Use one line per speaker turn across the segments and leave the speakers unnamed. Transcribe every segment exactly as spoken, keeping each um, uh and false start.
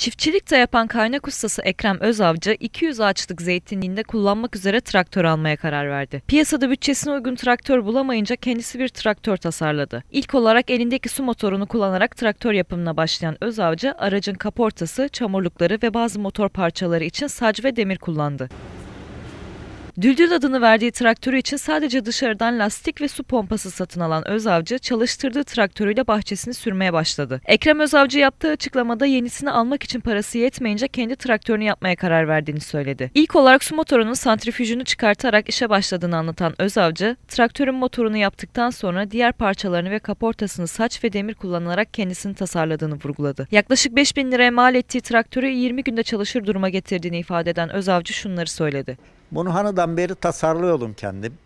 Çiftçilik de yapan kaynak ustası Ekrem Özavcı, iki yüz ağaçlık zeytinliğinde kullanmak üzere traktör almaya karar verdi. Piyasada bütçesine uygun traktör bulamayınca kendisi bir traktör tasarladı. İlk olarak elindeki su motorunu kullanarak traktör yapımına başlayan Özavcı, aracın kaportası, çamurlukları ve bazı motor parçaları için sac ve demir kullandı. Düldül adını verdiği traktörü için sadece dışarıdan lastik ve su pompası satın alan Özavcı, çalıştırdığı traktörüyle bahçesini sürmeye başladı. Ekrem Özavcı yaptığı açıklamada yenisini almak için parası yetmeyince kendi traktörünü yapmaya karar verdiğini söyledi. İlk olarak su motorunun santrifüjünü çıkartarak işe başladığını anlatan Özavcı, traktörün motorunu yaptıktan sonra diğer parçalarını ve kaportasını saç ve demir kullanarak kendisini tasarladığını vurguladı. Yaklaşık beş bin liraya mal ettiği traktörü yirmi günde çalışır duruma getirdiğini ifade eden Özavcı şunları söyledi.
Bunu hanıdan beri tasarlıyordum kendim.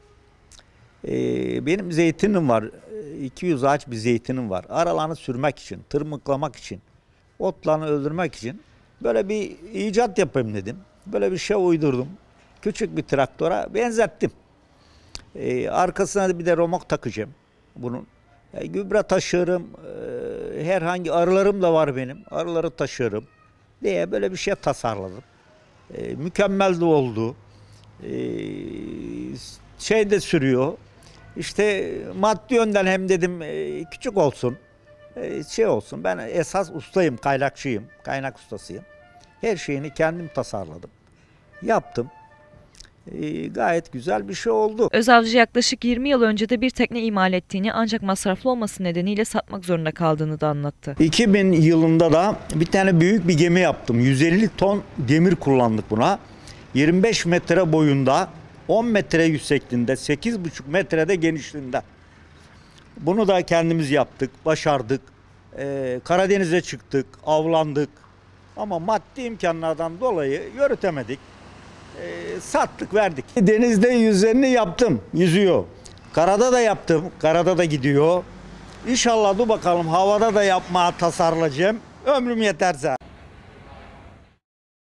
Ee, benim zeytinim var. iki yüz ağaç bir zeytinim var. Aralarını sürmek için, tırmıklamak için, otlarını öldürmek için böyle bir icat yapayım dedim. Böyle bir şey uydurdum. Küçük bir traktöre benzettim. Ee, arkasına da bir de romok takacağım bunun. E, gübre taşırım. E, herhangi arılarım da var benim. Arıları taşırım diye böyle bir şey tasarladım. E, mükemmel de oldu. Ee, şey de sürüyor. İşte maddi yönden hem dedim e, küçük olsun, e, şey olsun. Ben esas ustayım, kaynakçıyım, kaynak ustasıyım. Her şeyini kendim tasarladım, yaptım. E, gayet güzel bir şey oldu.
Özavcı yaklaşık yirmi yıl önce de bir tekne imal ettiğini ancak masraflı olması nedeniyle satmak zorunda kaldığını da anlattı.
iki bin yılında da bir tane büyük bir gemi yaptım. yüz elli ton demir kullandık buna. yirmi beş metre boyunda, on metre yüksekliğinde, sekiz buçuk metrede genişliğinde. Bunu da kendimiz yaptık, başardık. Ee, Karadeniz'e çıktık, avlandık. Ama maddi imkanlardan dolayı yürütemedik. Ee, sattık, verdik. Denizde yüzlerini yaptım, yüzüyor. Karada da yaptım, karada da gidiyor. İnşallah dur bakalım havada da yapmaya tasarlayacağım. Ömrüm yeterse.